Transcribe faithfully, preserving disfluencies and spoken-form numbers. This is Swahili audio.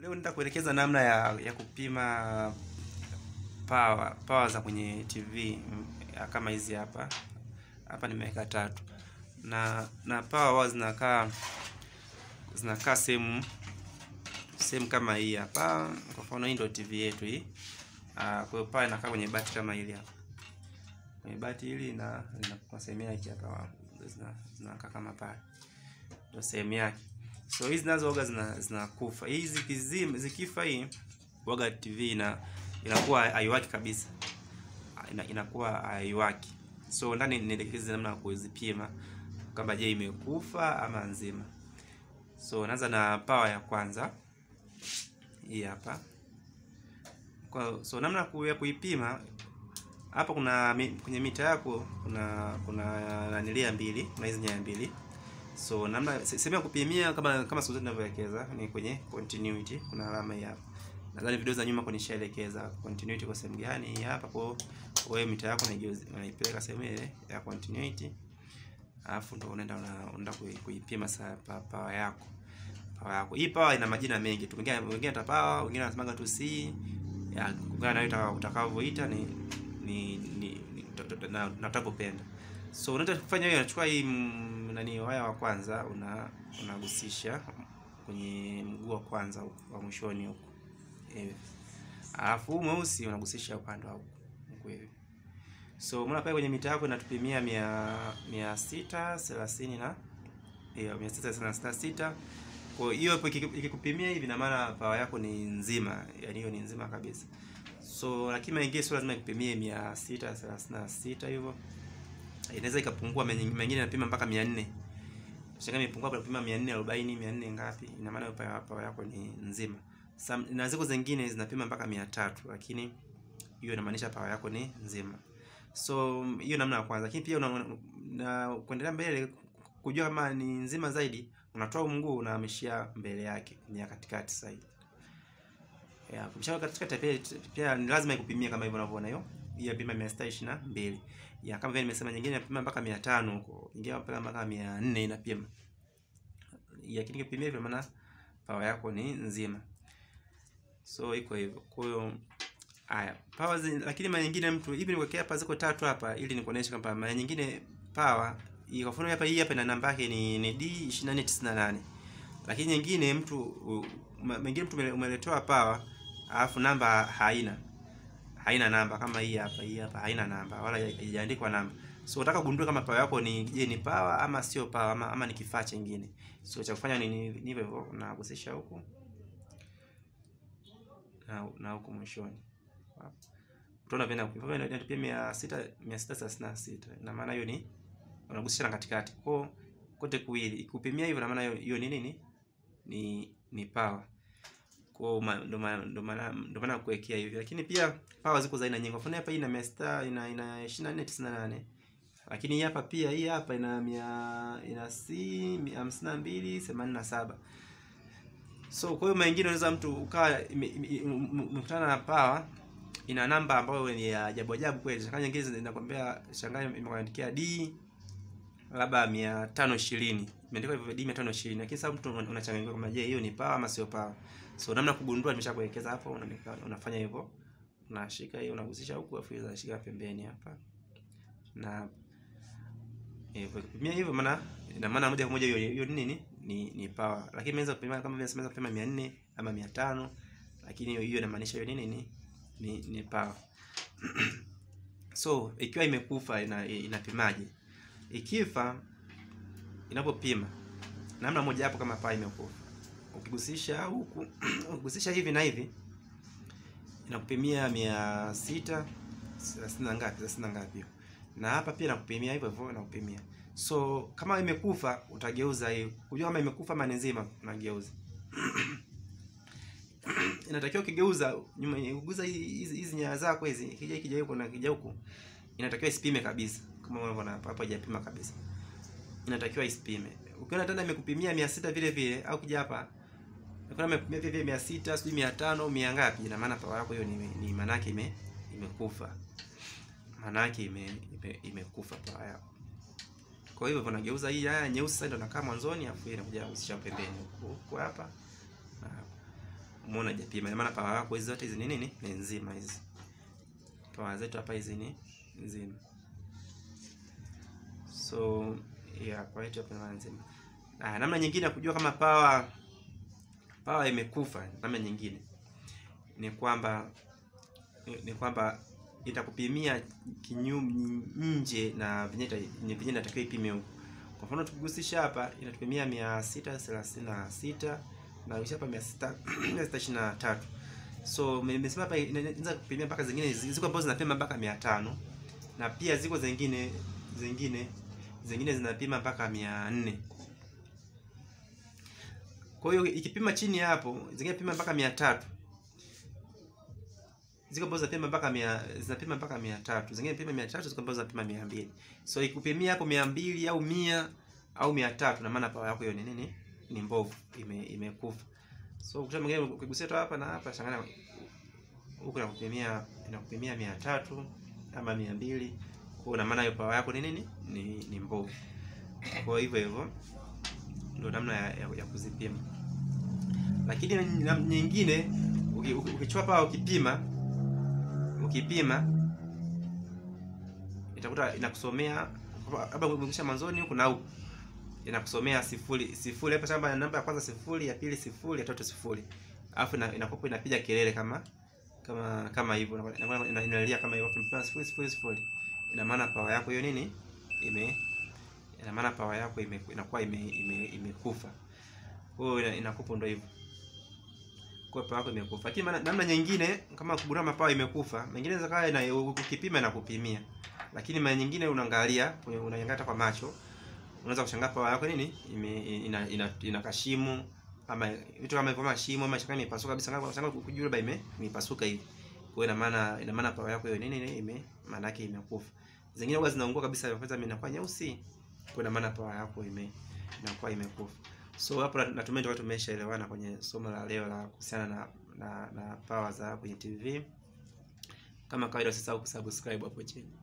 Leo nitakuelekeza namna ya, ya kupima power power za kwenye T V kama hizi hapa. Hapa nimeweka tatu. Na na power wao zinakaa zinakaa sehemu sehemu kama hii hapa. Kwa mfano hii ndio T V yetu hii. Ah, kwa hiyo power inakaa kwenye bati kama hili hapa. Kwenye bati hili na linakuwa sehemu yake hapa zina zinakaa kama pale. Ndio sehemu yake. So hizi nazo waga zina zinakufa. Hizi kizima zikifa hii waga T V ina inakuwa haiwaki kabisa. Ina, inakuwa haiwaki. So ndani nielekeze namna ya kuzipima kama je imekufa ama nzima. So naanza na power ya kwanza. Hii hapa. Kwa so namna ya kuipima hapa kuna kwenye mita yako kuna kuna nanilia mbili, kuna hizi nyaya mbili. So namna sehemu ya kupimia kama kama siku zote ninavyoelekeza ni kwenye continuity, kuna alama hii hapa. Nadhani video za nyuma kwa nishaelekeza continuity kwa sehemu gani hapa. Kwa wewe mita yako unaipeleka sehemu ile ya continuity. Alafu ndio unaenda unaenda kuipima saa power yako. Power yako. Hii power ina majina mengi. Tu wengine wengine hata power, wengine wanasemaga tu C. Ya kulingana na utakavyoita ni ni ni na utakapopenda. So unataka kufanya hiyo, unachukua hii nani waya wa kwanza una unagusisha kwenye mguu wa kwanza wa mwishoni huko. Hivi. Alafu mweusi unagusisha upande wa huko hivi. So unaona pale kwenye mita yako inatupimia mia sita thelathini na hiyo mia sita thelathini na sita. Kwa hiyo hapo ikikupimia hivi na maana power yako ni nzima, yani hiyo ni nzima kabisa. So lakini mengine sio lazima ikupimie mia sita thelathini na sita hivyo. Inaweza ikapungua, mengine yanapima mpaka mia nne. Shaka imepungua kwa kupima mia nne arobaini, mia nne ngapi? Ina maana power yako ni nzima. Na ziko zingine zinapima mpaka mia tatu, lakini hiyo inamaanisha power yako ni nzima. So hiyo namna ya kwanza. Lakini pia una kuendelea mbele kujua kama ni nzima zaidi, unatoa mguu na ameshia mbele yake kwenye katikati sasa hivi. Yeah, kumshauri katikati pia pia ni lazima ikupimie kama hivyo unavyoona hiyo. Hii inapima mia sita ishirini na mbili. Ya kama vile nimesema nyingine inapima mpaka mia tano huko. Nyingine inapima mpaka mia nne inapima. Ya kile kipimia hivyo maana power yako ni nzima. So iko hivyo. Kwa hiyo haya, power zi, lakini mara nyingine mtu hivi niwekea hapa ziko tatu hapa ili nikuoneshe kwamba mara nyingine power hii kwa mfano hapa hii hapa ina namba yake ni, ni D ishirini na nne tisini na nane. Lakini nyingine mtu mwingine mtu umeletewa power alafu namba haina. Haina namba kama hii hapa, hii hapa haina namba wala haijaandikwa namba. So unataka kugundua kama power yako ni je ni power ama sio power ama, ama ni kifaa kingine. So cha kufanya ni ni hivyo, unagusisha huku na na huku mwishoni. Utaona vina kupima inatupia mia sita thelathini na sita. Ina maana hiyo ni unagusisha na katikati. Kwa kote kuwili. Ikupimia hivyo na maana hiyo ni nini? Ni ni power. Kwa ndo maana ndo maana ndo maana kuwekea hivi. Lakini pia power ziko za aina nyingi. Kwa mfano hapa ina mia sita ina ina ishirini na nne tisini na nane. Lakini hii hapa pia hii hapa ina mia ina C hamsini na mbili themanini na saba. So kwa hiyo mengine unaweza mtu ukawa umekutana na power ina namba ambayo ni ya ajabu ajabu kweli. Kama nyingine zinakwambia shangazi imekuandikia D labda mia tano ishirini. Imeandikwa hivyo D mia tano ishirini. Lakini sasa mtu unachanganyika kama je hiyo ni power ama sio power. So namna kugundua nimeshakuelekeza hapo, unafanya hivyo. Unashika hiyo unagusisha huku afu unashika pembeni hapa. Na hivyo kupimia hivyo maana ina maana moja kwa moja hiyo hiyo nini ni ni power. Lakini imeweza kupima kama vile nimeweza kupima mia nne ama mia tano, lakini hiyo hiyo inamaanisha hiyo nini ni ni, ni power. So ikiwa imekufa ina, inapimaje? Ikifa inapopima namna moja hapo kama power imekufa. Ukigusisha huku, ukigusisha hivi na hivi inakupimia mia sita thelathini na ngapi, thelathini na ngapi hiyo. Na hapa pia nakupimia hivyo hivyo nakupimia. So kama imekufa utageuza hiyo. Kujua kama imekufa ama nzima unageuza. Inatakiwa ukigeuza nyuma uguza hizi hizi nyaya zako hizi, ikija ikija huko na ikija huko inatakiwa isipime kabisa. Kama unavyoona hapa hapa haijapima kabisa. Inatakiwa isipime. Ukiona tena imekupimia mia sita vile vile au kija hapa ukiona imekupimia vile vile mia sita, sijui mia tano, mia ngapi, ina maana power yako hiyo ni, ni maana yake ime imekufa. Maana yake ime imekufa power yako. Kwa hiyo unageuza hii haya nyeusi sasa ndio nakaa mwanzoni afu inakuja kuhusisha pembeni huko hapa. umeona hajapima. Ina maana power yako hizi zote hizi ni nini? Ni nzima hizi. Power zetu hapa hizi ni nzima. So yeah, kwa hiyo hapa ni nzima. Ah, namna nyingine ya kujua kama power power imekufa, namna nyingine ni kwamba ni kwamba itakupimia kinyume nje na vinyeta ni vinyeta inatakiwa ipime huko. Kwa mfano tukigusisha hapa inatupimia mia sita thelathini na sita na kisha hapa mia sita ishirini na tatu. So nimesema hapa inaweza kupimia mpaka zingine ziko ambazo zinapima mpaka mia tano na pia ziko zingine zingine zingine zinapima mpaka mia nne. Kwa hiyo ikipima chini hapo, zingine pima mpaka mia tatu. Ziko ambazo zinapima mpaka mia zinapima mpaka mia tatu. Zingine pima mia tatu, ziko ambazo zinapima mia mbili. So ikupimia hapo mia mbili au mia au mia tatu, na maana power yako hiyo ni nini? Ni mbovu, ime imekufa. So ukisha mwingine ukigusia tu hapa na hapa, shangana huko na kupimia inakupimia mia tatu ama mia mbili. Kwa na maana hiyo power yako ni nini? Ni ni mbovu. Kwa hivyo hivyo ndio namna ya, ya, ya kuzipima. Lakini nyingine ukichukua power ukipima ukipima itakuta inakusomea labda umekisha mwanzoni huko na huko inakusomea sifuri sifuri hapa shamba, namba ya kwanza sifuri, ya pili sifuri, ya tatu sifuri. Alafu inakopa inapiga kelele kama kama kama hivyo, inalia kama hivyo mpaka sifuri sifuri sifuri. Ina maana power yako hiyo nini? Ime ina maana power yako ime inakuwa ime imekufa. Kwa hiyo inakupa ndio hivyo. Kwa power yako imekufa. Lakini namna nyingine kama kugundua power imekufa, mengine zakawa na ukipima na kupimia. Lakini mara nyingine unaangalia, unaangalia kwa macho, unaweza kushangaa power yako nini? Ime ina ina, ina kashimu ama vitu kama hivyo, mashimo ama shaka imepasuka kabisa, ngao shanga kujua labda ime imepasuka hivi. Kwa hiyo ina maana ina maana power yako hiyo nini ime maana yake imekufa. Zingine huwa zinaungua kabisa, kwanza mimi inakuwa nyeusi. Kwa ina maana power yako ime inakuwa imekufa. So hapo natumai ndio tumeshaelewana kwenye somo la leo la kuhusiana na na, na power za kwenye T V. Kama kawaida usisahau kusubscribe hapo chini.